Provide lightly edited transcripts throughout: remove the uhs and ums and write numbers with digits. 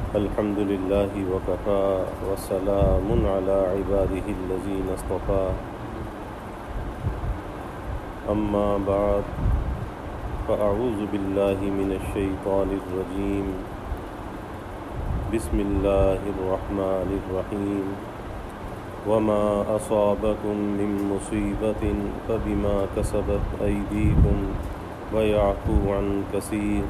الحمد لله وكفى وسلام على عباده الذين اصطفى أما بعد فأعوذ بالله من الشيطان الرجيم بسم الله الرحمن الرحيم وما أصابكم من مصيبة فبما كسبت أيديكم ويعفو عن كثير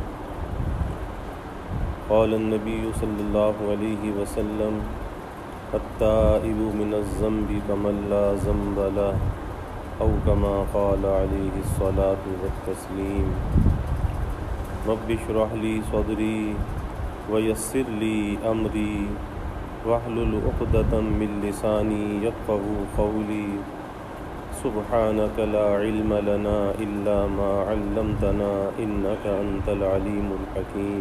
قال النبي صلى الله عليه وسلم التائب من الذنب كمن لا ذنب له أو كما قال عليه الصلاة والتسليم رب اشرح لي صدري ويسر لي أمري واحلل عقدة من لساني يفقهوا قولي سبحانك لا علم لنا إلا ما علمتنا إنك أنت العليم الحكيم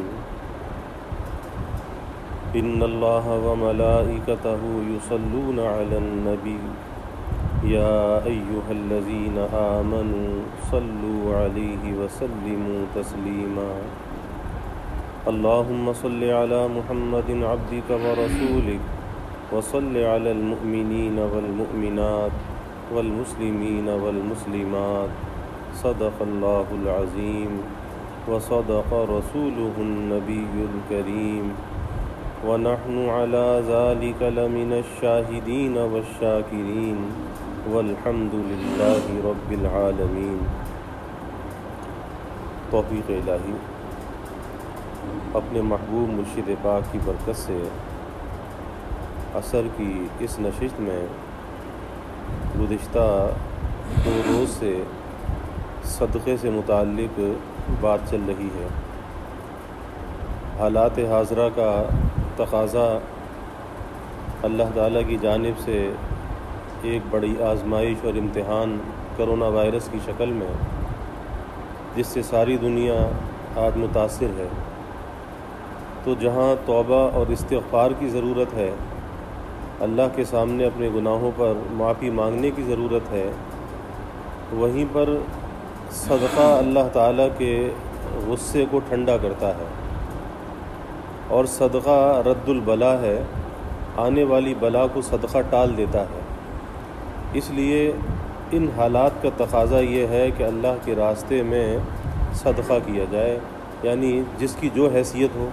إن الله وملائكته يصلون على النبي يا أيها الذين آمنوا صلوا عليه وسلموا تسليما اللهم صل على محمد عبدك ورسولك وصل على المؤمنين والمؤمنات والمسلمين والمسلمات صدق الله العظيم وصدق رسوله النبي الكريم ونحن على ذلك لمن الشاهدين والشاكرين والحمد لله رب العالمين۔ توفیق الہی اپنے محبوب مرشد پاک کی برکت سے عصر کی اس نشست میں گزشتہ 2 روز سے صدقے سے متعلق بات چل رہی ہے۔ حالات حاضرہ کا تقاضا اللہ تعالیٰ کی جانب سے ایک بڑی آزمائش اور امتحان کرونا وائرس کی شکل میں، جس سے ساری دنیا آج متاثر ہے، تو جہاں توبہ اور استغفار کی ضرورت ہے، اللہ کے سامنے اپنے گناہوں پر معافی مانگنے کی ضرورت ہے، وہیں پر صدقہ اللہ تعالیٰ کے غصے کو ٹھنڈا کرتا ہے، اور صدقہ رد البلا ہے، آنے والی بلا کو صدقہ ٹال دیتا ہے۔ اس لیے ان حالات کا تقاضا یہ ہے کہ اللہ کے راستے میں صدقہ کیا جائے، یعنی جس کی جو حیثیت ہو۔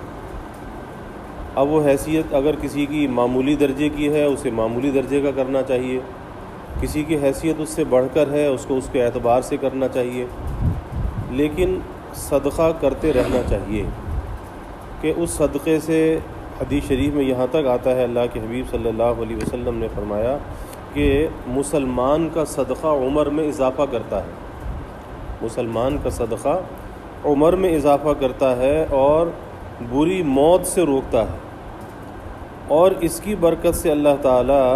اب وہ حیثیت اگر کسی کی معمولی درجے کی ہے، اسے معمولی درجے کا کرنا چاہیے، کسی کی حیثیت اس سے بڑھ کر ہے، اس کو اس کے اعتبار سے کرنا چاہیے، لیکن صدقہ کرتے رہنا چاہیے کہ اس صدقے سے حدیث شریف میں یہاں تک آتا ہے، اللہ کے حبیب صلی اللہ علیہ وسلم نے فرمایا کہ مسلمان کا صدقہ عمر میں اضافہ کرتا ہے، مسلمان کا صدقہ عمر میں اضافہ کرتا ہے اور بری موت سے روکتا ہے، اور اس کی برکت سے اللہ تعالیٰ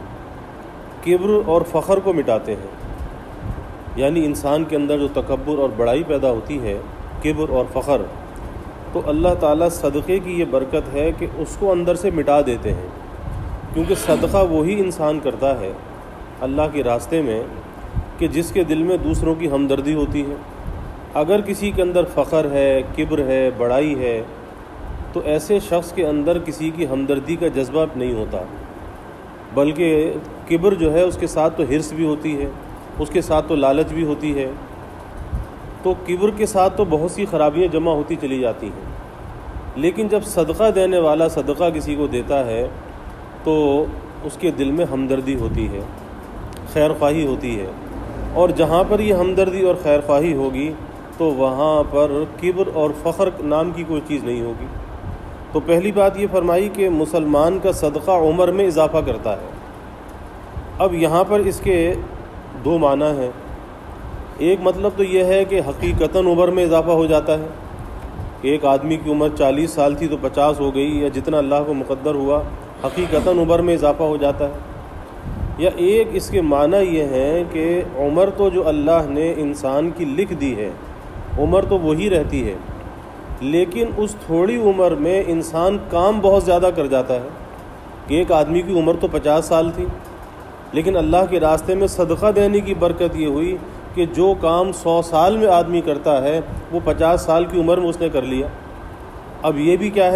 کبر اور فخر کو مٹاتے ہیں۔ یعنی انسان کے اندر جو تکبر اور بڑائی پیدا ہوتی ہے، کبر اور فخر، تو اللہ تعالیٰ صدقے کی یہ برکت ہے کہ اس کو اندر سے مٹا دیتے ہیں، کیونکہ صدقہ وہی انسان کرتا ہے اللہ کے راستے میں کہ جس کے دل میں دوسروں کی ہمدردی ہوتی ہے۔ اگر کسی کے اندر فخر ہے، کبر ہے، بڑائی ہے، تو ایسے شخص کے اندر کسی کی ہمدردی کا جذبہ نہیں ہوتا، بلکہ کبر جو ہے اس کے ساتھ تو حرص بھی ہوتی ہے، اس کے ساتھ تو لالچ بھی ہوتی ہے، تو کبر کے ساتھ تو بہت سی خرابیاں جمع ہوتی چلی جاتی ہیں۔ لیکن جب صدقہ دینے والا صدقہ کسی کو دیتا ہے تو اس کے دل میں ہمدردی ہوتی ہے، خیر خواہی ہوتی ہے، اور جہاں پر یہ ہمدردی اور خیر خواہی ہوگی تو وہاں پر کبر اور فخر نام کی کوئی چیز نہیں ہوگی۔ تو پہلی بات یہ فرمائی کہ مسلمان کا صدقہ عمر میں اضافہ کرتا ہے۔ اب یہاں پر اس کے 2 معنی ہیں۔ ایک مطلب تو یہ ہے کہ حقیقتاً عمر میں اضافہ ہو جاتا ہے کہ ایک آدمی کی عمر 40 سال تھی تو 50 ہو گئی، یا جتنا اللہ کو مقدر ہوا حقیقتاً عمر میں اضافہ ہو جاتا ہے۔ یا ایک اس کے معنی یہ ہے کہ عمر تو جو اللہ نے انسان کی لکھ دی ہے، عمر تو وہی رہتی ہے، لیکن اس تھوڑی عمر میں انسان کام بہت زیادہ کر جاتا ہے کہ ایک آدمی کی عمر تو 50 سال تھی، لیکن اللہ کے راستے میں صدقہ دینے کی برکت یہ ہوئی کہ جو کام 100 سال میں آدمی کرتا ہے وہ 50 سال کی عمر میں اس نے کر لیا۔ اب یہ بھی کیا ہے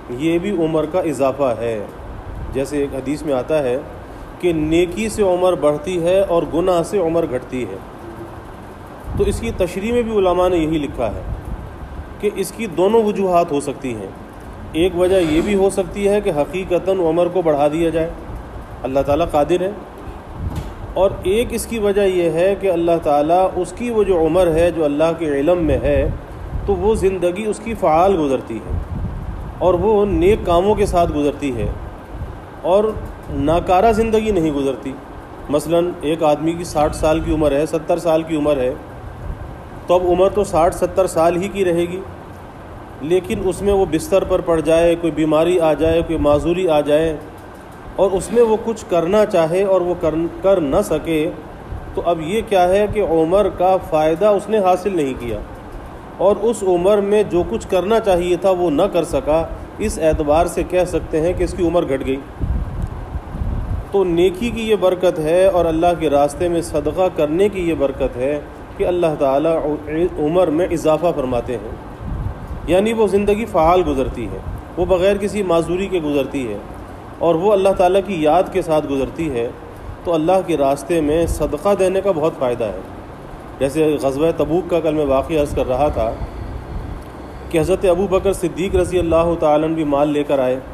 یہ بھی عمر کا اضافہ ہے۔ جیسے ایک حدیث میں آتا ہے کہ نیکی سے عمر بڑھتی ہے اور گناہ سے عمر گھٹتی ہے، تو اس کی تشریح میں بھی علماء نے یہی لکھا ہے کہ اس کی دونوں وجوہات ہو سکتی ہیں۔ ایک وجہ یہ بھی ہو سکتی ہے کہ حقیقتاً عمر کو بڑھا دیا جائے، اللہ تعالیٰ قادر ہے، اور ایک اس کی وجہ یہ ہے کہ اللہ تعالیٰ اس کی وہ جو عمر ہے جو اللہ کے علم میں ہے، تو وہ زندگی اس کی فعال گزرتی ہے اور وہ نیک کاموں کے ساتھ گزرتی ہے اور ناکارہ زندگی نہیں گزرتی۔ مثلاً ایک آدمی کی 60 سال کی عمر ہے، 70 سال کی عمر ہے، تو اب عمر تو 60-70 سال ہی کی رہے گی، لیکن اس میں وہ بستر پر پڑ جائے، کوئی بیماری آ جائے، کوئی معذوری آ جائے، اور اس میں وہ کچھ کرنا چاہے اور وہ کر نہ سکے، تو اب یہ کیا ہے کہ عمر کا فائدہ اس نے حاصل نہیں کیا، اور اس عمر میں جو کچھ کرنا چاہیے تھا وہ نہ کر سکا۔ اس اعتبار سے کہہ سکتے ہیں کہ اس کی عمر گھٹ گئی۔ تو نیکی کی یہ برکت ہے اور اللہ کے راستے میں صدقہ کرنے کی یہ برکت ہے کہ اللہ تعالیٰ عمر میں اضافہ فرماتے ہیں، یعنی وہ زندگی فعال گزرتی ہے، وہ بغیر کسی معذوری کے گزرتی ہے، اور وہ اللہ تعالیٰ کی یاد کے ساتھ گزرتی ہے۔ تو اللہ کے راستے میں صدقہ دینے کا بہت فائدہ ہے۔ جیسے غزوہ تبوک کا کل میں واقعہ عرض کر رہا تھا کہ حضرت ابو بکر صدیق رضی اللہ تعالیٰ عنہ بھی مال لے کر آئے،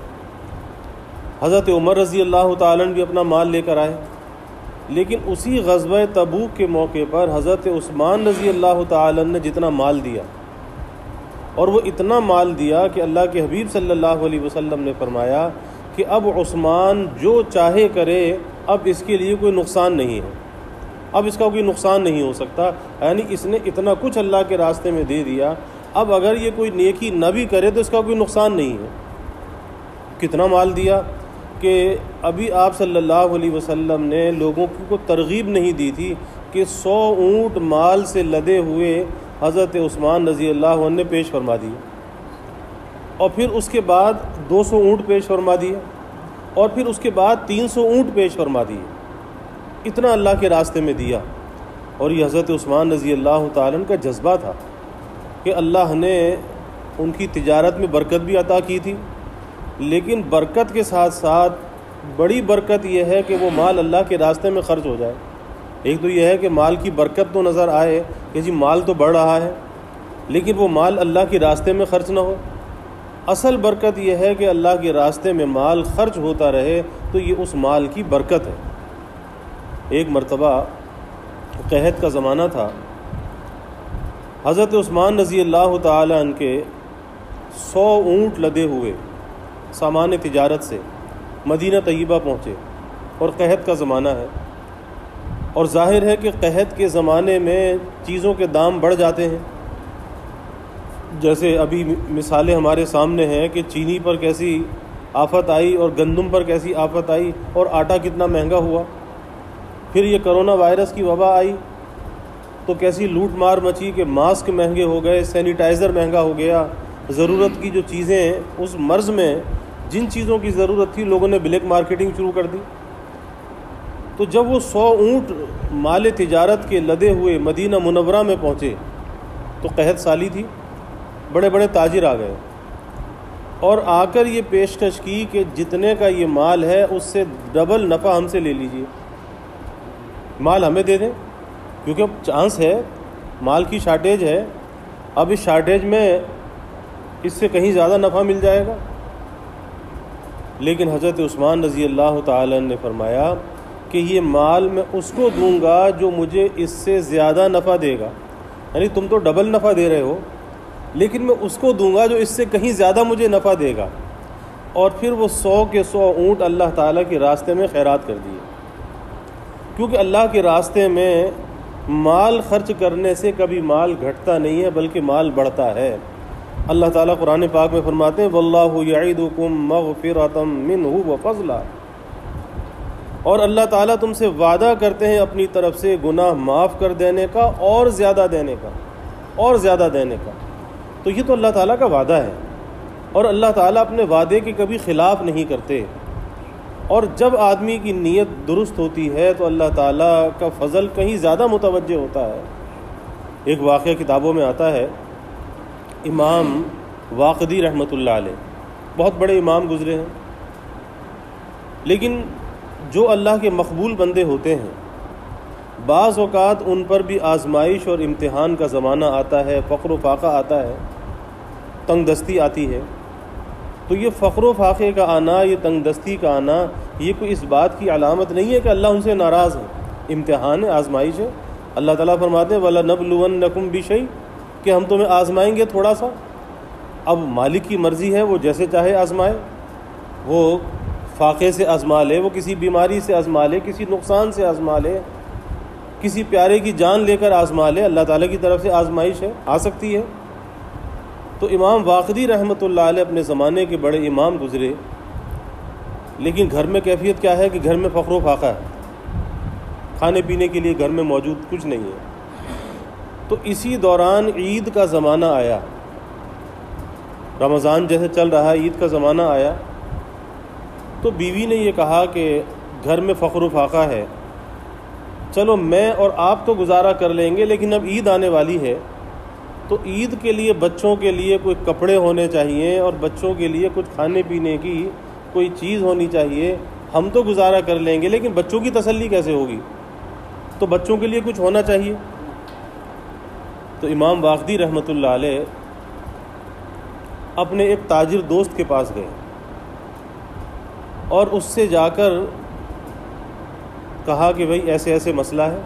حضرت عمر رضی اللہ تعالیٰ عنہ بھی اپنا مال لے کر آئے، لیکن اسی غزوہ تبوک کے موقع پر حضرت عثمان رضی اللہ تعالیٰ عنہ نے جتنا مال دیا، اور وہ اتنا مال دیا کہ اللہ کے حبیب صلی اللہ علیہ وسلم نے فرمایا کہ اب عثمان جو چاہے کرے، اب اس کے لیے کوئی نقصان نہیں ہے، اب اس کا کوئی نقصان نہیں ہو سکتا، یعنی اس نے اتنا کچھ اللہ کے راستے میں دے دیا، اب اگر یہ کوئی نیکی نہ بھی کرے تو اس کا کوئی نقصان نہیں ہے۔ کتنا مال دیا کہ ابھی آپ صلی اللہ علیہ وسلم نے لوگوں کو ترغیب نہیں دی تھی کہ 100 اونٹ مال سے لدے ہوئے حضرت عثمان رضی اللہ عنہ نے پیش فرما دیے، اور پھر اس کے بعد 200 اونٹ پیش فرما دیے، اور پھر اس کے بعد 300 اونٹ پیش فرما دیے۔ اتنا اللہ کے راستے میں دیا، اور یہ حضرت عثمان رضی اللہ تعالیٰ عنہ کا جذبہ تھا کہ اللہ نے ان کی تجارت میں برکت بھی عطا کی تھی، لیکن برکت کے ساتھ ساتھ بڑی برکت یہ ہے کہ وہ مال اللہ کے راستے میں خرچ ہو جائے۔ ایک تو یہ ہے کہ مال کی برکت تو نظر آئے کہ جی مال تو بڑھ رہا ہے، لیکن وہ مال اللہ کے راستے میں خرچ نہ ہو۔ اصل برکت یہ ہے کہ اللہ کے راستے میں مال خرچ ہوتا رہے، تو یہ اس مال کی برکت ہے۔ ایک مرتبہ قحط کا زمانہ تھا، حضرت عثمان رضی اللہ تعالی عنہ کے 100 اونٹ لدے ہوئے سامان تجارت سے مدینہ طیبہ پہنچے، اور قحط کا زمانہ ہے، اور ظاہر ہے کہ قحط کے زمانے میں چیزوں کے دام بڑھ جاتے ہیں۔ جیسے ابھی مثالیں ہمارے سامنے ہیں کہ چینی پر کیسی آفت آئی اور گندم پر کیسی آفت آئی اور آٹا کتنا مہنگا ہوا، پھر یہ کرونا وائرس کی وبا آئی تو کیسی لوٹ مار مچی کہ ماسک مہنگے ہو گئے، سینیٹائزر مہنگا ہو گیا، ضرورت کی جو چیزیں اس مرض میں جن چیزوں کی ضرورت تھی لوگوں نے بلیک مارکیٹنگ شروع کر دی۔ تو جب وہ 100 اونٹ مال تجارت کے لدے ہوئے مدینہ منورہ میں پہنچے تو قحط سالی تھی، بڑے بڑے تاجر آ گئے اور آ کر یہ پیشکش کی کہ جتنے کا یہ مال ہے اس سے ڈبل نفع ہم سے لے لیجئے، مال ہمیں دے دیں، کیونکہ اب چانس ہے، مال کی شارٹیج ہے، اب اس شارٹیج میں اس سے کہیں زیادہ نفع مل جائے گا۔ لیکن حضرت عثمان رضی اللہ تعالی عنہ نے فرمایا کہ یہ مال میں اس کو دوں گا جو مجھے اس سے زیادہ نفع دے گا، یعنی تم تو ڈبل نفع دے رہے ہو، لیکن میں اس کو دوں گا جو اس سے کہیں زیادہ مجھے نفع دے گا۔ اور پھر وہ 100 کے 100 اونٹ اللہ تعالیٰ کے راستے میں خیرات کر دیے، کیونکہ اللہ کے راستے میں مال خرچ کرنے سے کبھی مال گھٹتا نہیں ہے بلکہ مال بڑھتا ہے۔ اللہ تعالیٰ قرآن پاک میں فرماتے ہیں واللہ یعدکم مغفرۃ منہ وفضلا، اور اللہ تعالیٰ تم سے وعدہ کرتے ہیں اپنی طرف سے گناہ معاف کر دینے کا اور زیادہ دینے کا، اور زیادہ دینے کا۔ تو یہ تو اللہ تعالیٰ کا وعدہ ہے، اور اللہ تعالیٰ اپنے وعدے کے کبھی خلاف نہیں کرتے، اور جب آدمی کی نیت درست ہوتی ہے تو اللہ تعالیٰ کا فضل کہیں زیادہ متوجہ ہوتا ہے۔ ایک واقعہ کتابوں میں آتا ہے، امام واقدی رحمۃ اللہ علیہ بہت بڑے امام گزرے ہیں، لیکن جو اللہ کے مقبول بندے ہوتے ہیں بعض اوقات ان پر بھی آزمائش اور امتحان کا زمانہ آتا ہے، فقر و فاقہ آتا ہے، تنگ دستی آتی ہے۔ تو یہ فقر و فاقے کا آنا، یہ تنگ دستی کا آنا، یہ کوئی اس بات کی علامت نہیں ہے کہ اللہ ان سے ناراض ہے۔ امتحان ہے، آزمائش ہے۔ اللہ تعالیٰ فرماتے ہیں وَلَنَبْلُوَنَّكُمْ بِشَيْءٍ کہ ہم تمہیں آزمائیں گے تھوڑا سا۔ اب مالک کی مرضی ہے، وہ جیسے چاہے آزمائے، وہ فاقے سے آزما لے، وہ کسی بیماری سے آزما لے، کسی نقصان سے آزما لے، کسی پیارے کی جان لے کر آزما لے۔ اللہ تعالیٰ کی طرف سے آزمائش ہے، آ سکتی ہے۔ تو امام واقدی رحمۃ اللہ علیہ اپنے زمانے کے بڑے امام گزرے، لیکن گھر میں کیفیت کیا ہے کہ گھر میں فقر و فاقہ ہے، کھانے پینے کے لیے گھر میں موجود کچھ نہیں ہے۔ تو اسی دوران عید کا زمانہ آیا، رمضان جیسے چل رہا ہے، عید کا زمانہ آیا، تو بیوی نے یہ کہا کہ گھر میں فقر و فاقہ ہے، چلو میں اور آپ تو گزارا کر لیں گے، لیکن اب عید آنے والی ہے، تو عید کے لیے بچوں کے لیے کوئی کپڑے ہونے چاہیے اور بچوں کے لیے کچھ کھانے پینے کی کوئی چیز ہونی چاہیے۔ ہم تو گزارا کر لیں گے، لیکن بچوں کی تسلی کیسے ہوگی؟ تو بچوں کے لیے کچھ ہونا چاہیے۔ تو امام واقدی رحمۃ اللہ علیہ اپنے ایک تاجر دوست کے پاس گئے اور اس سے جا کر کہا کہ بھئی ایسے ایسے مسئلہ ہے،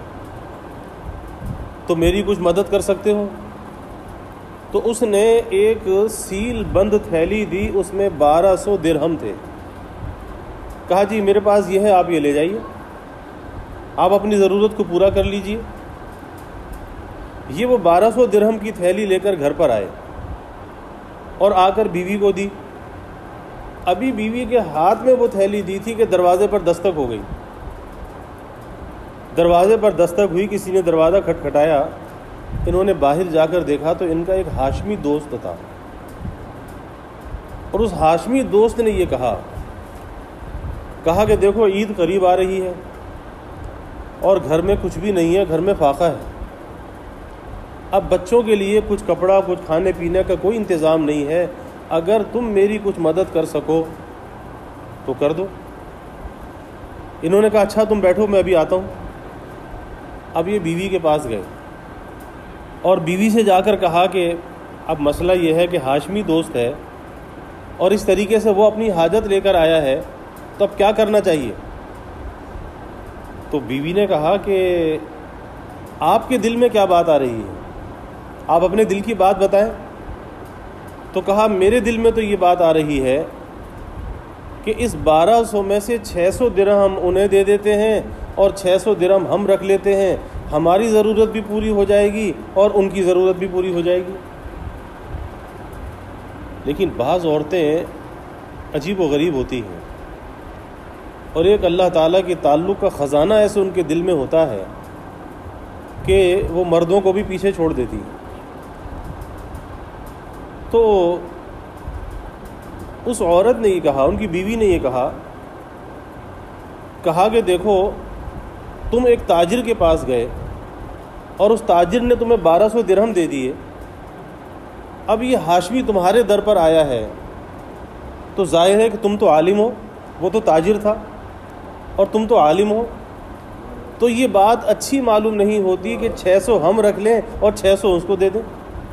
تو میری کچھ مدد کر سکتے ہو؟ تو اس نے ایک سیل بند تھیلی دی، اس میں 1200 درہم تھے۔ کہا جی میرے پاس یہ ہے، آپ یہ لے جائیے، آپ اپنی ضرورت کو پورا کر لیجئے۔ یہ وہ 1200 درہم کی تھیلی لے کر گھر پر آئے اور آ کر بیوی کو دی۔ ابھی بیوی کے ہاتھ میں وہ تھیلی دی تھی کہ دروازے پر دستک ہو گئی۔ دروازے پر دستک ہوئی، کسی نے دروازہ کھٹکھٹایا، انہوں نے باہر جا کر دیکھا تو ان کا ایک ہاشمی دوست تھا، اور اس ہاشمی دوست نے یہ کہا کہ دیکھو عید قریب آ رہی ہے اور گھر میں کچھ بھی نہیں ہے، گھر میں فاقہ ہے، اب بچوں کے لیے کچھ کپڑا، کچھ کھانے پینے کا کوئی انتظام نہیں ہے، اگر تم میری کچھ مدد کر سکو تو کر دو۔ انہوں نے کہا اچھا تم بیٹھو، میں ابھی آتا ہوں۔ اب یہ بیوی کے پاس گئے اور بیوی سے جا کر کہا کہ اب مسئلہ یہ ہے کہ ہاشمی دوست ہے اور اس طریقے سے وہ اپنی حاجت لے کر آیا ہے، تو اب کیا کرنا چاہیے؟ تو بیوی نے کہا کہ آپ کے دل میں کیا بات آ رہی ہے، آپ اپنے دل کی بات بتائیں۔ تو کہا میرے دل میں تو یہ بات آ رہی ہے کہ اس 1200 میں سے 600 درہم انہیں دے دیتے ہیں اور 600 درہم ہم رکھ لیتے ہیں، ہماری ضرورت بھی پوری ہو جائے گی اور ان کی ضرورت بھی پوری ہو جائے گی۔ لیکن بعض عورتیں عجیب و غریب ہوتی ہیں، اور ایک اللہ تعالیٰ کے تعلق کا خزانہ ایسے ان کے دل میں ہوتا ہے کہ وہ مردوں کو بھی پیچھے چھوڑ دیتی ہیں۔ تو اس عورت نے یہ کہا، ان کی بیوی نے یہ کہا کہ دیکھو تم ایک تاجر کے پاس گئے اور اس تاجر نے تمہیں 1200 درہم دے دیے، اب یہ ہاشمی تمہارے در پر آیا ہے، تو ظاہر ہے کہ تم تو عالم ہو، وہ تو تاجر تھا اور تم تو عالم ہو، تو یہ بات اچھی معلوم نہیں ہوتی کہ 600 ہم رکھ لیں اور 600 اس کو دے دیں۔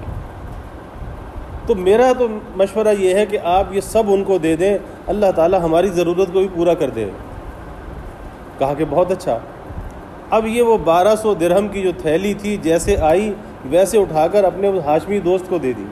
تو میرا تو مشورہ یہ ہے کہ آپ یہ سب ان کو دے دیں، اللہ تعالی ہماری ضرورت کو بھی پورا کر دے۔ کہا کہ بہت اچھا۔ اب یہ وہ 1200 درہم کی جو تھیلی تھی جیسے آئی ویسے اٹھا کر اپنے ہاشمی دوست کو دے دی۔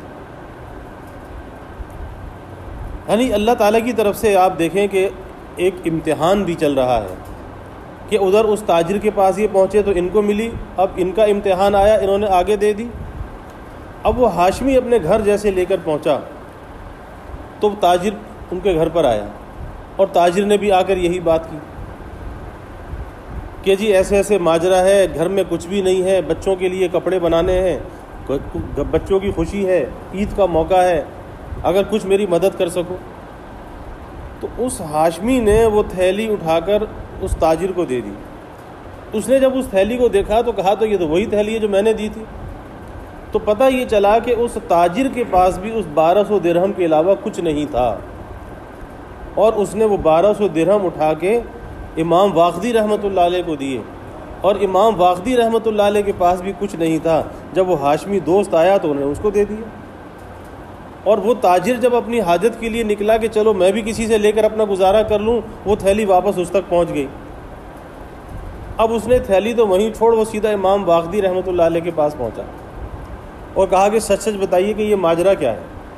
یعنی اللہ تعالیٰ کی طرف سے آپ دیکھیں کہ ایک امتحان بھی چل رہا ہے کہ ادھر اس تاجر کے پاس یہ پہنچے تو ان کو ملی، اب ان کا امتحان آیا، انہوں نے آگے دے دی۔ اب وہ ہاشمی اپنے گھر جیسے لے کر پہنچا تو تاجر ان کے گھر پر آیا اور تاجر نے بھی آ کر یہی بات کی کہ جی ایسے ایسے ماجرا ہے، گھر میں کچھ بھی نہیں ہے، بچوں کے لیے کپڑے بنانے ہیں، بچوں کی خوشی ہے، عید کا موقع ہے، اگر کچھ میری مدد کر سکو۔ تو اس ہاشمی نے وہ تھیلی اٹھا کر اس تاجر کو دے دی۔ اس نے جب اس تھیلی کو دیکھا تو کہا تو یہ تو وہی تھیلی ہے جو میں نے دی تھی۔ تو پتہ یہ چلا کہ اس تاجر کے پاس بھی اس 1200 درہم کے علاوہ کچھ نہیں تھا، اور اس نے وہ 1200 درہم اٹھا کے امام واقدی رحمۃ اللہ علیہ کو دیے، اور امام واقدی رحمۃ اللہ علیہ کے پاس بھی کچھ نہیں تھا۔ جب وہ ہاشمی دوست آیا تو انہوں نے اس کو دے دیا، اور وہ تاجر جب اپنی حاجت کے لیے نکلا کہ چلو میں بھی کسی سے لے کر اپنا گزارا کر لوں، وہ تھیلی واپس اس تک پہنچ گئی۔ اب اس نے تھیلی تو وہیں چھوڑ، وہ سیدھا امام واقدی رحمۃ اللہ علیہ کے پاس پہنچا اور کہا کہ سچ سچ بتائیے کہ یہ ماجرا کیا ہے۔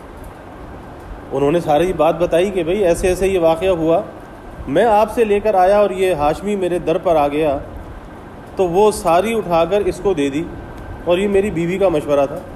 انہوں نے ساری بات بتائی کہ بھئی ایسے ایسے یہ واقعہ ہوا، میں آپ سے لے کر آیا اور یہ ہاشمی میرے در پر آ گیا تو وہ ساری اٹھا کر اس کو دے دی، اور یہ میری بیوی کا مشورہ تھا۔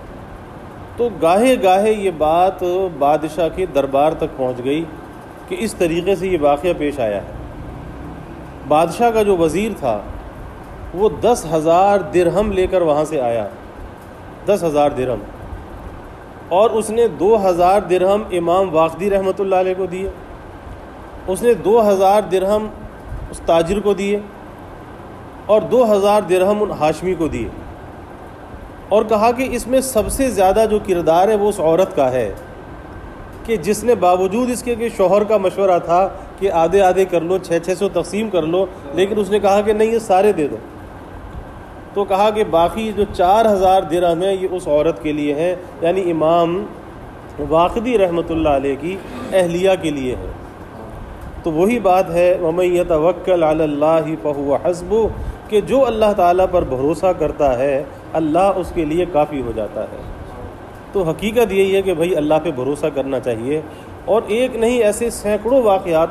تو گاہے گاہے یہ بات بادشاہ کے دربار تک پہنچ گئی کہ اس طریقے سے یہ واقعہ پیش آیا ہے۔ بادشاہ کا جو وزیر تھا وہ 10,000 درہم لے کر وہاں سے آیا، 10,000 درہم، اور اس نے 2,000 درہم امام واقدی رحمۃ اللہ علیہ کو دیے، اس نے 2,000 درہم اس تاجر کو دیے، اور 2,000 درہم ان ہاشمی کو دیے، اور کہا کہ اس میں سب سے زیادہ جو کردار ہے وہ اس عورت کا ہے کہ جس نے باوجود اس کے کہ شوہر کا مشورہ تھا کہ آدھے آدھے کر لو، 600 تقسیم کر لو، لیکن اس نے کہا کہ نہیں یہ سارے دے دو۔ تو کہا کہ باقی جو 4,000 درہم ہیں یہ اس عورت کے لیے ہیں، یعنی امام واقدی رحمۃ اللہ علیہ کی اہلیہ کے لیے ہے۔ تو وہی بات ہے وَمَن يَتَوَكَّلْ عَلَى اللَّهِ فَهُوَ حَسْبُهُ، کہ جو اللہ تعالیٰ پر بھروسہ کرتا ہے اللہ اس کے لیے کافی ہو جاتا ہے۔ تو حقیقت یہی ہے کہ بھئی اللہ پہ بھروسہ کرنا چاہیے، اور ایک نہیں ایسے سینکڑوں واقعات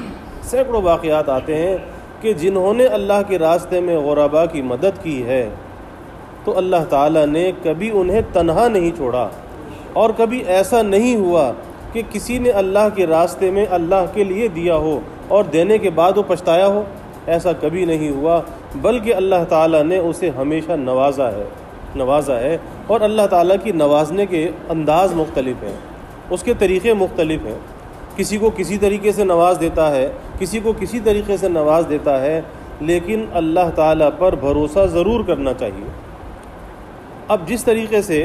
آتے ہیں کہ جنہوں نے اللہ کے راستے میں غربا کی مدد کی ہے تو اللہ تعالیٰ نے کبھی انہیں تنہا نہیں چھوڑا، اور کبھی ایسا نہیں ہوا کہ کسی نے اللہ کے راستے میں اللہ کے لیے دیا ہو اور دینے کے بعد وہ پچھتایا ہو، ایسا کبھی نہیں ہوا، بلکہ اللہ تعالیٰ نے اسے ہمیشہ نوازا ہے، اور اللہ تعالیٰ کی نوازنے کے انداز مختلف ہیں، اس کے طریقے مختلف ہیں، کسی کو کسی طریقے سے نواز دیتا ہے، کسی کو کسی طریقے سے نواز دیتا ہے، لیکن اللہ تعالیٰ پر بھروسہ ضرور کرنا چاہیے۔ اب جس طریقے سے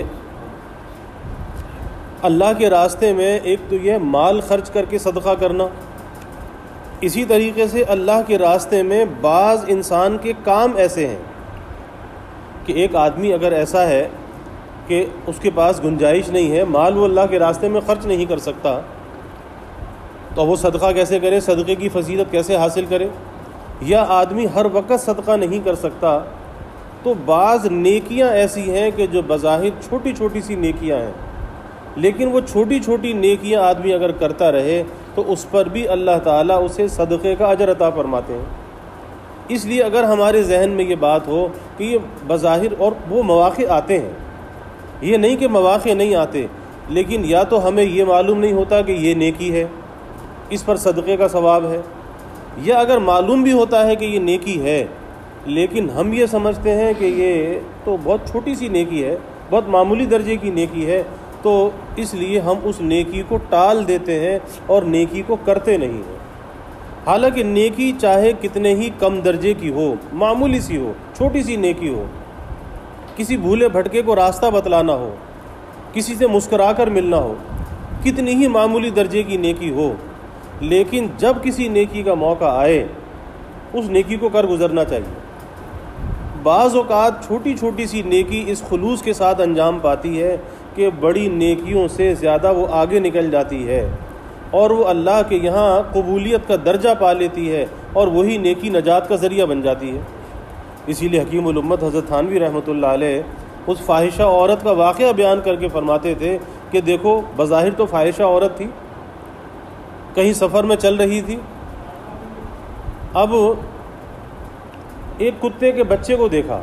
اللہ کے راستے میں ایک تو یہ مال خرچ کر کے صدقہ کرنا، اسی طریقے سے اللہ کے راستے میں بعض انسان کے کام ایسے ہیں کہ ایک آدمی اگر ایسا ہے کہ اس کے پاس گنجائش نہیں ہے، مال وہ اللہ کے راستے میں خرچ نہیں کر سکتا، تو وہ صدقہ کیسے کرے، صدقے کی فضیلت کیسے حاصل کرے؟ یا آدمی ہر وقت صدقہ نہیں کر سکتا، تو بعض نیکیاں ایسی ہیں کہ جو بظاہر چھوٹی چھوٹی سی نیکیاں ہیں، لیکن وہ چھوٹی چھوٹی نیکیاں آدمی اگر کرتا رہے تو اس پر بھی اللہ تعالیٰ اسے صدقے کا اجر عطا فرماتے ہیں۔ اس لیے اگر ہمارے ذہن میں یہ بات ہو کہ یہ بظاہر، اور وہ مواقع آتے ہیں، یہ نہیں کہ مواقع نہیں آتے، لیکن یا تو ہمیں یہ معلوم نہیں ہوتا کہ یہ نیکی ہے، اس پر صدقے کا ثواب ہے، یا اگر معلوم بھی ہوتا ہے کہ یہ نیکی ہے لیکن ہم یہ سمجھتے ہیں کہ یہ تو بہت چھوٹی سی نیکی ہے، بہت معمولی درجے کی نیکی ہے، تو اس لیے ہم اس نیکی کو ٹال دیتے ہیں اور نیکی کو کرتے نہیں ہیں۔ حالانکہ نیکی چاہے کتنے ہی کم درجے کی ہو، معمولی سی ہو، چھوٹی سی نیکی ہو، کسی بھولے بھٹکے کو راستہ بتلانا ہو، کسی سے مسکرا کر ملنا ہو، کتنی ہی معمولی درجے کی نیکی ہو، لیکن جب کسی نیکی کا موقع آئے اس نیکی کو کر گزرنا چاہیے۔ بعض اوقات چھوٹی چھوٹی سی نیکی اس خلوص کے ساتھ انجام پاتی ہے کہ بڑی نیکیوں سے زیادہ وہ آگے نکل جاتی ہے، اور وہ اللہ کے یہاں قبولیت کا درجہ پا لیتی ہے، اور وہی نیکی نجات کا ذریعہ بن جاتی ہے۔ اسی لیے حکیم الامت حضرت تھانوی رحمۃ اللہ علیہ اس فاحشہ عورت کا واقعہ بیان کر کے فرماتے تھے کہ دیکھو بظاہر تو فاحشہ عورت تھی، کہیں سفر میں چل رہی تھی، اب ایک کتے کے بچے کو دیکھا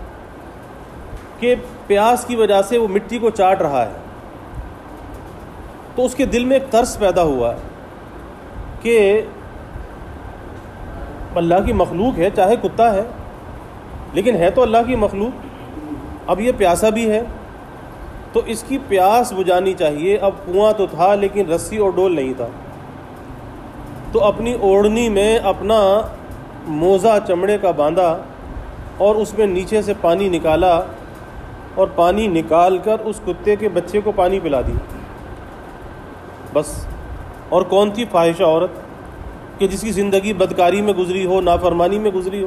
کہ پیاس کی وجہ سے وہ مٹی کو چاٹ رہا ہے، تو اس کے دل میں ایک ترس پیدا ہوا کہ اللہ کی مخلوق ہے، چاہے کتا ہے لیکن ہے تو اللہ کی مخلوق، اب یہ پیاسا بھی ہے تو اس کی پیاس بجھانی چاہیے۔ اب کنواں تو تھا لیکن رسی اور ڈول نہیں تھا، تو اپنی اوڑھنی میں اپنا موزہ چمڑے کا باندھا اور اس میں نیچے سے پانی نکالا، اور پانی نکال کر اس کتے کے بچے کو پانی پلا دی۔ بس اور کون تھی فاحشہ عورت کہ جس کی زندگی بدکاری میں گزری ہو، نافرمانی میں گزری ہو،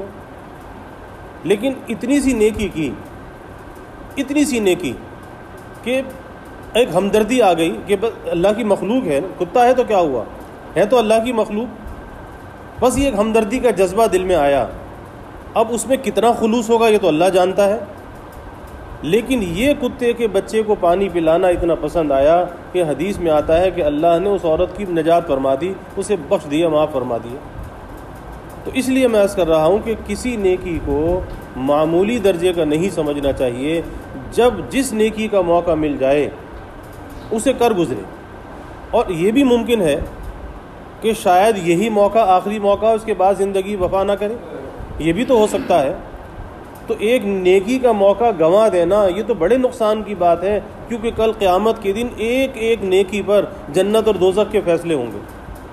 لیکن اتنی سی نیکی کی، اتنی سی نیکی کہ ایک ہمدردی آ گئی کہ بس اللہ کی مخلوق ہے، کتا ہے تو کیا ہوا، ہے تو اللہ کی مخلوق، بس یہ ایک ہمدردی کا جذبہ دل میں آیا۔ اب اس میں کتنا خلوص ہوگا یہ تو اللہ جانتا ہے، لیکن یہ کتے کے بچے کو پانی پلانا اتنا پسند آیا کہ حدیث میں آتا ہے کہ اللہ نے اس عورت کی نجات فرما دی، اسے بخش دیا، معاف فرما دیا۔ تو اس لیے میں عرض کر رہا ہوں کہ کسی نیکی کو معمولی درجے کا نہیں سمجھنا چاہیے، جب جس نیکی کا موقع مل جائے اسے کر گزرے۔ اور یہ بھی ممکن ہے کہ شاید یہی موقع آخری موقع، اس کے بعد زندگی وفا نہ کرے، یہ بھی تو ہو سکتا ہے۔ تو ایک نیکی کا موقع گنوا دینا یہ تو بڑے نقصان کی بات ہے، کیونکہ کل قیامت کے دن ایک ایک نیکی پر جنت اور دوزخ کے فیصلے ہوں گے،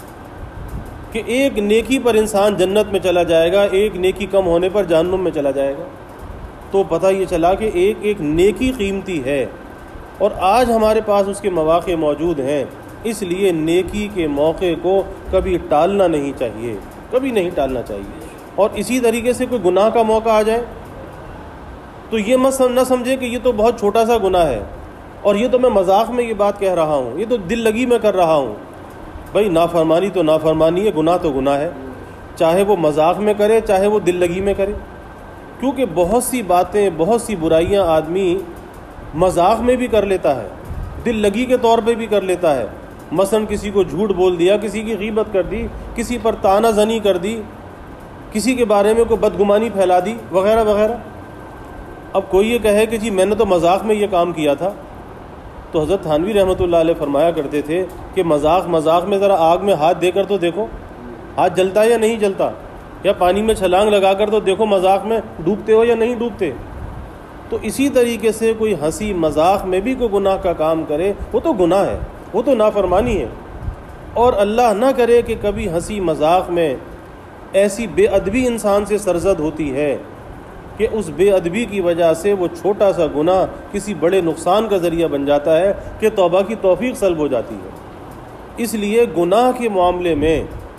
کہ ایک نیکی پر انسان جنت میں چلا جائے گا، ایک نیکی کم ہونے پر جہنم میں چلا جائے گا۔ تو پتہ یہ چلا کہ ایک ایک نیکی قیمتی ہے، اور آج ہمارے پاس اس کے مواقع موجود ہیں، اس لیے نیکی کے موقع کو کبھی ٹالنا نہیں چاہیے، کبھی نہیں ٹالنا چاہیے۔ اور اسی طریقے سے کوئی گناہ کا موقع آ جائے تو یہ نہ سمجھے کہ یہ تو بہت چھوٹا سا گناہ ہے، اور یہ تو میں مذاق میں یہ بات کہہ رہا ہوں، یہ تو دل لگی میں کر رہا ہوں۔ بھائی نافرمانی تو نافرمانی ہے، گناہ تو گناہ ہے، چاہے وہ مذاق میں کرے چاہے وہ دل لگی میں کرے، کیونکہ بہت سی باتیں، بہت سی برائیاں آدمی مذاق میں بھی کر لیتا ہے، دل لگی کے طور پہ بھی کر لیتا ہے۔ مثلا کسی کو جھوٹ بول دیا، کسی کی غیبت کر دی، کسی پر طعنہ زنی کر دی، کسی کے بارے میں کوئی بدگمانی پھیلا دی، وغیرہ وغیرہ۔ اب کوئی یہ کہے کہ جی میں نے تو مذاق میں یہ کام کیا تھا، تو حضرت تھانوی رحمۃ اللہ علیہ فرمایا کرتے تھے کہ مذاق میں ذرا آگ میں ہاتھ دے کر تو دیکھو، ہاتھ جلتا ہے یا نہیں جلتا، یا پانی میں چھلانگ لگا کر تو دیکھو مذاق میں ڈوبتے ہو یا نہیں ڈوبتے۔ تو اسی طریقے سے کوئی ہنسی مذاق میں بھی کوئی گناہ کا کام کرے، وہ تو گناہ ہے، وہ تو نافرمانی ہے۔ اور اللہ نہ کرے کہ کبھی ہنسی مذاق میں ایسی بے ادبی انسان سے سرزد ہوتی ہے کہ اس بے ادبی کی وجہ سے وہ چھوٹا سا گناہ کسی بڑے نقصان کا ذریعہ بن جاتا ہے کہ توبہ کی توفیق سلب ہو جاتی ہے۔ اس لیے گناہ کے معاملے میں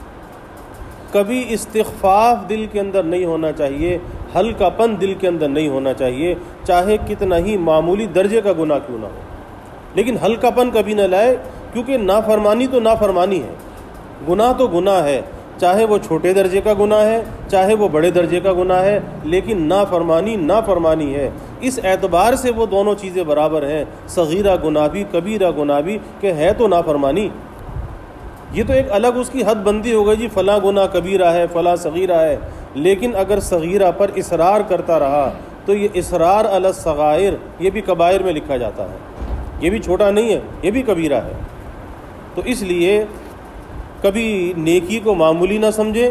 کبھی استخفاف دل کے اندر نہیں ہونا چاہیے، ہلکا پن دل کے اندر نہیں ہونا چاہیے، چاہے کتنا ہی معمولی درجے کا گناہ کیوں نہ ہو، لیکن ہلکا پن کبھی نہ لائے، کیونکہ نافرمانی تو نافرمانی ہے، گناہ تو گناہ ہے، چاہے وہ چھوٹے درجے کا گناہ ہے چاہے وہ بڑے درجے کا گناہ ہے، لیکن نافرمانی نافرمانی ہے۔ اس اعتبار سے وہ دونوں چیزیں برابر ہیں، صغیرہ گناہ بھی کبیرہ گناہ بھی، کہ ہے تو نافرمانی۔ یہ تو ایک الگ اس کی حد بندی ہو گئی، جی فلاں گناہ کبیرہ ہے فلاں صغیرہ ہے، لیکن اگر صغیرہ پر اصرار کرتا رہا تو یہ اصرار علی الصغائر یہ بھی کبائر میں لکھا جاتا ہے، یہ بھی چھوٹا نہیں ہے، یہ بھی کبیرہ ہے۔ تو اس لیے کبھی نیکی کو معمولی نہ سمجھے،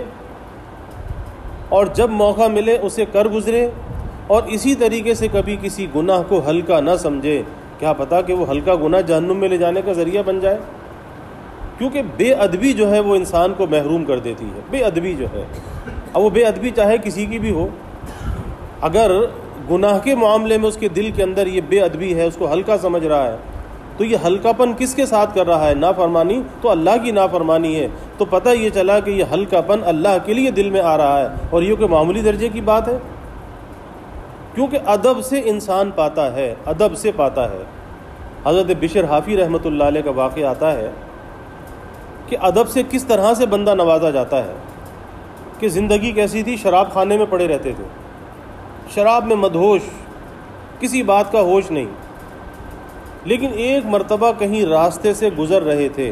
اور جب موقع ملے اسے کر گزرے، اور اسی طریقے سے کبھی کسی گناہ کو ہلکا نہ سمجھے، کیا پتہ کہ وہ ہلکا گناہ جہنم میں لے جانے کا ذریعہ بن جائے، کیونکہ بے ادبی جو ہے وہ انسان کو محروم کر دیتی ہے۔ بے ادبی جو ہے، اب وہ بے ادبی چاہے کسی کی بھی ہو، اگر گناہ کے معاملے میں اس کے دل کے اندر یہ بے ادبی ہے، اس کو ہلکا سمجھ رہا ہے، تو یہ ہلکا پن کس کے ساتھ کر رہا ہے؟ نافرمانی، تو اللہ کی نافرمانی ہے۔ تو پتہ یہ چلا کہ یہ ہلکا پن اللہ کے لیے دل میں آ رہا ہے، اور یہ کوئی معمولی درجے کی بات ہے، کیونکہ ادب سے انسان پاتا ہے، ادب سے پاتا ہے۔ حضرت بشر حافی رحمۃ اللہ علیہ کا واقعہ آتا ہے کہ ادب سے کس طرح سے بندہ نوازا جاتا ہے، کہ زندگی کیسی تھی، شراب خانے میں پڑے رہتے تھے، شراب میں مدہوش، کسی بات کا ہوش نہیں، لیکن ایک مرتبہ کہیں راستے سے گزر رہے تھے،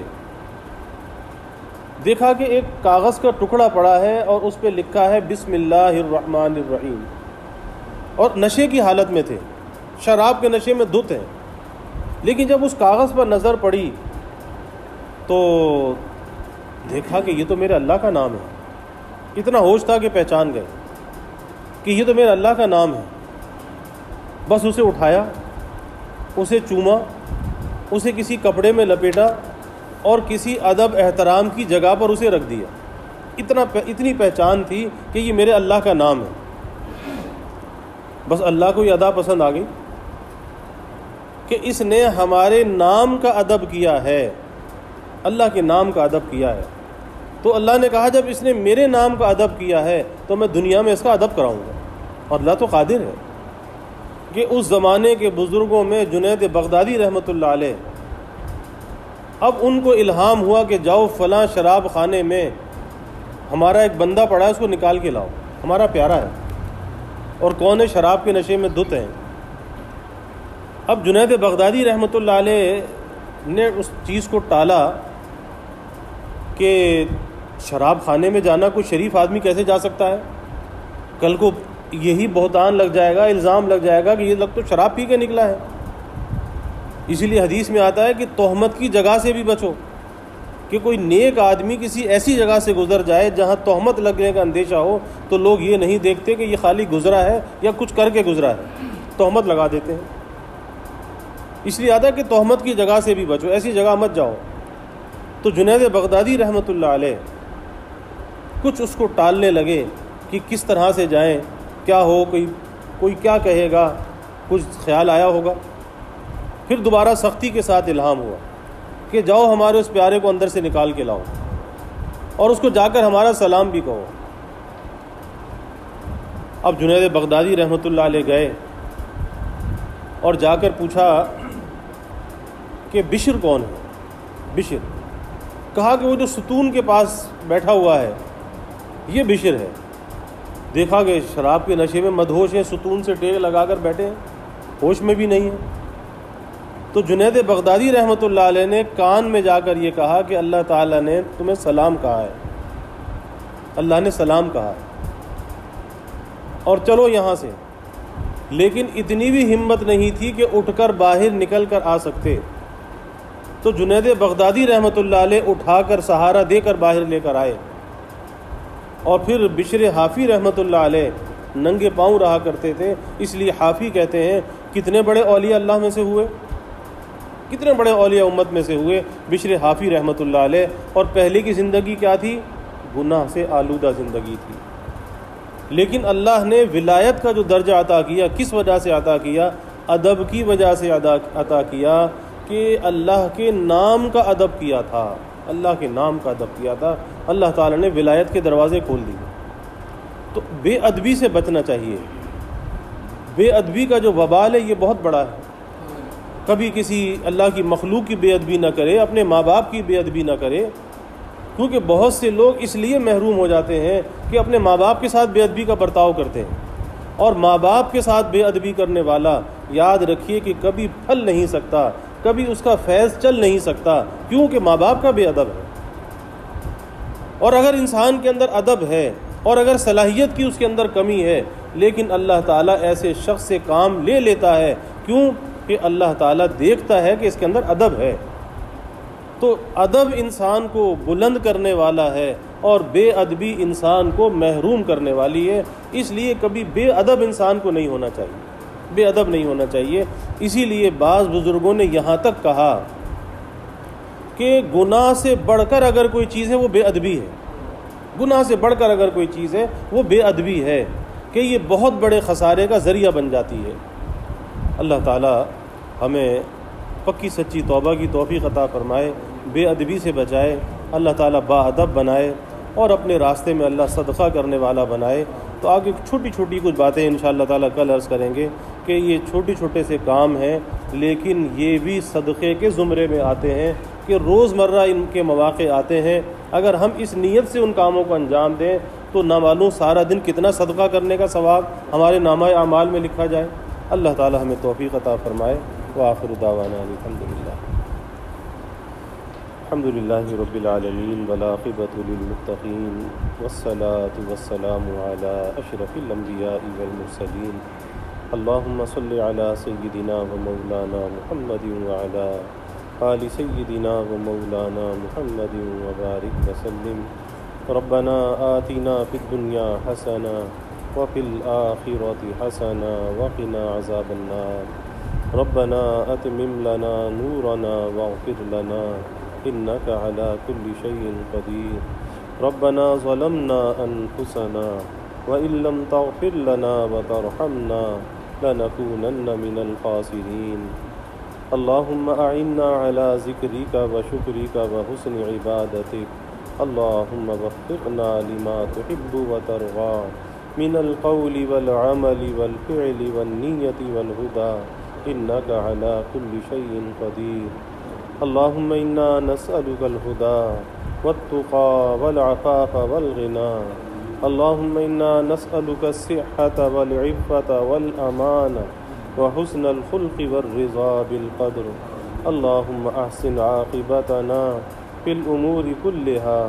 دیکھا کہ ایک کاغذ کا ٹکڑا پڑا ہے اور اس پہ لکھا ہے بسم اللہ الرحمن الرحیم، اور نشے کی حالت میں تھے، شراب کے نشے میں دھت ہیں، لیکن جب اس کاغذ پر نظر پڑی تو دیکھا کہ یہ تو میرے اللہ کا نام ہے، اتنا ہوش تھا کہ پہچان گئے کہ یہ تو میرے اللہ کا نام ہے۔ بس اسے اٹھایا، اسے چوما، اسے کسی کپڑے میں لپیٹا اور کسی ادب احترام کی جگہ پر اسے رکھ دیا، اتنی پہچان تھی کہ یہ میرے اللہ کا نام ہے۔ بس اللہ کو یہ ادا پسند آ گئی کہ اس نے ہمارے نام کا ادب کیا ہے، اللہ کے نام کا ادب کیا ہے۔ تو اللہ نے کہا جب اس نے میرے نام کا ادب کیا ہے تو میں دنیا میں اس کا ادب کراؤں گا۔ اور اللہ تو قادر ہے کہ اس زمانے کے بزرگوں میں جنید بغدادی رحمۃ اللہ علیہ، اب ان کو الہام ہوا کہ جاؤ فلاں شراب خانے میں ہمارا ایک بندہ پڑا ہے، اس کو نکال کے لاؤ، ہمارا پیارا ہے اور کون ہے شراب کے نشے میں دھت ہیں۔ اب جنید بغدادی رحمۃ اللہ علیہ نے اس چیز کو ٹالا کہ شراب خانے میں جانا کوئی شریف آدمی کیسے جا سکتا ہے، کل کو یہی بہتان لگ جائے گا، الزام لگ جائے گا کہ یہ لوگ تو شراب پی کے نکلا ہے۔ اسی لیے حدیث میں آتا ہے کہ تہمت کی جگہ سے بھی بچو، کہ کوئی نیک آدمی کسی ایسی جگہ سے گزر جائے جہاں تہمت لگنے کا اندیشہ ہو تو لوگ یہ نہیں دیکھتے کہ یہ خالی گزرا ہے یا کچھ کر کے گزرا ہے، تہمت لگا دیتے ہیں۔ اس لیے آتا ہے کہ تہمت کی جگہ سے بھی بچو، ایسی جگہ مت جاؤ۔ تو جنید بغدادی رحمۃ اللہ علیہ کچھ اس کو ٹالنے لگے کہ کس طرح سے جائیں، کیا ہو، کوئی کیا کہے گا، کچھ خیال آیا ہوگا۔ پھر دوبارہ سختی کے ساتھ الہام ہوا کہ جاؤ ہمارے اس پیارے کو اندر سے نکال کے لاؤ اور اس کو جا کر ہمارا سلام بھی کہو۔ اب جنید بغدادی رحمۃ اللہ علیہ گئے اور جا کر پوچھا کہ بشر کون ہے؟ بشر کہا کہ وہ جو ستون کے پاس بیٹھا ہوا ہے یہ بشر ہے۔ دیکھا کہ شراب کے نشے میں مدہوش ہیں، ستون سے ٹیک لگا کر بیٹھے ہیں، ہوش میں بھی نہیں ہیں۔ تو جنید بغدادی رحمۃ اللہ علیہ نے کان میں جا کر یہ کہا کہ اللہ تعالیٰ نے تمہیں سلام کہا ہے، اللہ نے سلام کہا ہے اور چلو یہاں سے۔ لیکن اتنی بھی ہمت نہیں تھی کہ اٹھ کر باہر نکل کر آ سکتے۔ تو جنید بغدادی رحمۃ اللہ علیہ اٹھا کر سہارا دے کر باہر لے کر آئے، اور پھر بشر حافی رحمۃ اللہ علیہ ننگے پاؤں رہا کرتے تھے، اس لیے حافی کہتے ہیں کتنے بڑے اولیاء اللہ میں سے ہوئے، کتنے بڑے اولیاء امت میں سے ہوئے بشر حافی رحمۃ اللہ علیہ۔ اور پہلے کی زندگی کیا تھی؟ گناہ سے آلودہ زندگی تھی، لیکن اللہ نے ولایت کا جو درجہ عطا کیا کس وجہ سے عطا کیا؟ ادب کی وجہ سے عطا کیا کہ اللہ کے نام کا ادب کیا تھا، اللہ کے نام کا ادب کیا تھا، اللہ تعالیٰ نے ولایت کے دروازے کھول دیے۔ تو بے ادبی سے بچنا چاہیے۔ بے ادبی کا جو وبال ہے یہ بہت بڑا ہے۔ کبھی کسی اللہ کی مخلوق کی بے ادبی نہ کرے، اپنے ماں باپ کی بے ادبی نہ کرے، کیونکہ بہت سے لوگ اس لیے محروم ہو جاتے ہیں کہ اپنے ماں باپ کے ساتھ بے ادبی کا برتاؤ کرتے ہیں، اور ماں باپ کے ساتھ بے ادبی کرنے والا یاد رکھیے کہ کبھی پھل نہیں سکتا، کبھی اس کا فیض چل نہیں سکتا، کیونکہ ماں باپ کا بے ادب ہے۔ اور اگر انسان کے اندر ادب ہے اور اگر صلاحیت کی اس کے اندر کمی ہے، لیکن اللہ تعالیٰ ایسے شخص سے کام لے لیتا ہے، کیوں کہ اللہ تعالیٰ دیکھتا ہے کہ اس کے اندر ادب ہے۔ تو ادب انسان کو بلند کرنے والا ہے اور بے ادبی انسان کو محروم کرنے والی ہے، اس لیے کبھی بے ادب انسان کو نہیں ہونا چاہیے، بے ادب نہیں ہونا چاہیے۔ اسی لیے بعض بزرگوں نے یہاں تک کہا کہ گناہ سے بڑھ کر اگر کوئی چیز ہے وہ بے ادبی ہے، گناہ سے بڑھ کر اگر کوئی چیز ہے وہ بے ادبی ہے، کہ یہ بہت بڑے خسارے کا ذریعہ بن جاتی ہے۔ اللہ تعالیٰ ہمیں پکی سچی توبہ کی توفیق عطا فرمائے، بے ادبی سے بچائے، اللہ تعالیٰ با ادب بنائے اور اپنے راستے میں اللہ صدقہ کرنے والا بنائے۔ تو آگے چھوٹی چھوٹی کچھ باتیں انشاءاللہ تعالیٰ کل عرض کریں گے کہ یہ چھوٹے چھوٹے سے کام ہیں، لیکن یہ بھی صدقے کے زمرے میں آتے ہیں کہ روزمرہ ان کے مواقع آتے ہیں۔ اگر ہم اس نیت سے ان کاموں کو انجام دیں تو نہ معلوم سارا دن کتنا صدقہ کرنے کا ثواب ہمارے نامہ اعمال میں لکھا جائے۔ اللہ تعالیٰ ہمیں توفیق عطا فرمائے۔ وآخر دعوانا الحمد للہ رب العالمین والعاقبۃ للمتقین والصلاة والسلام علی اشرف الانبیاء والمرسلین اللہم صل علی سیدنا و مولانا محمد وعلی آل سیدنا و مولانا محمد وبارک وسلم۔ ربنا آتنا فی الدنیا حسنہ وفی الآخرۃ حسنہ وقنا عذاب النار۔ ربنا اتمم لنا نورنا واغفر لنا انك على كل شيء قدير۔ ربنا ظلمنا انفسنا وان لم تغفر لنا وترحمنا لنكونن من الخاسرين۔ اللهم أعنا على ذكرك وشكرك وحسن عبادتك. اللهم وفقنا لما تحب وترضى من القول والعمل والفعل والنية والهدى إنك على كل شيء قدير. اللهم إنا نسألك الهدى والتقى والعفاف والغنى. اللهم إنا نسألك الصحة والعفة والأمانة وحسن الخلق والرضا بالقدر. اللهم أحسن عاقبتنا في الأمور كلها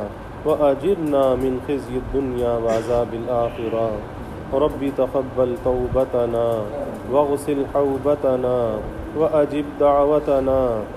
وأجرنا من خزي الدنيا وعذاب الآخرة. رب تقبل توبتنا واغسل حوبتنا وأجب دعوتنا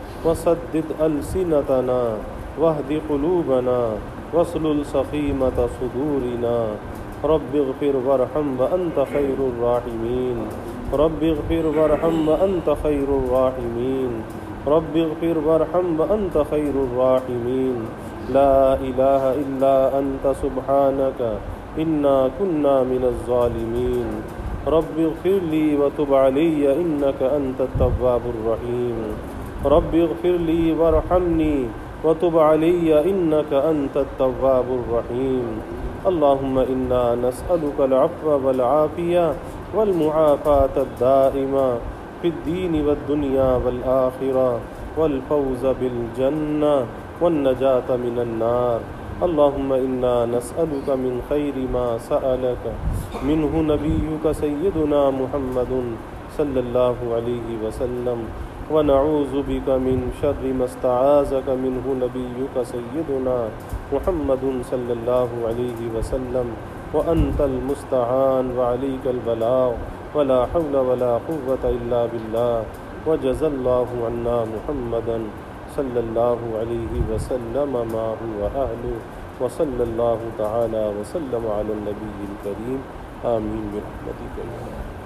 وسدد ألسنتنا واهد قلوبنا واسلل سخيمة صدورنا. رب اغفر وارحم وأنت خير الراحمين. رب اغفر وارحم وأنت خير الراحمين. رب اغفر وارحم وأنت خير الراحمين. لا إله إلا أنت سبحانك إنا كنا من الظالمين. رب اغفر لي وتب علي إنك أنت التواب الرحيم. رب اغفر لي وارحمني وتب علي إنك أنت التواب الرحيم. اللهم إنا نسألك العفو والعافية والمعافاة الدائمة في الدين والدنيا والآخرة والفوز بالجنة والنجاة من النار. اللهم إنا نسألك من خير ما سألك منه نبيك سيدنا محمد صلى الله عليه وسلم ونعوذ بك من شر ما استعاذك منه نبيك سيدنا محمد صلى الله عليه وسلم وأنت المستعان وعليك البلاغ ولا حول ولا قوة إلا بالله. وجزى الله عنا محمدا صلى الله عليه وسلم ما هو أهله وصلى الله تعالى وسلم على النبي الكريم. آمين برحمتك.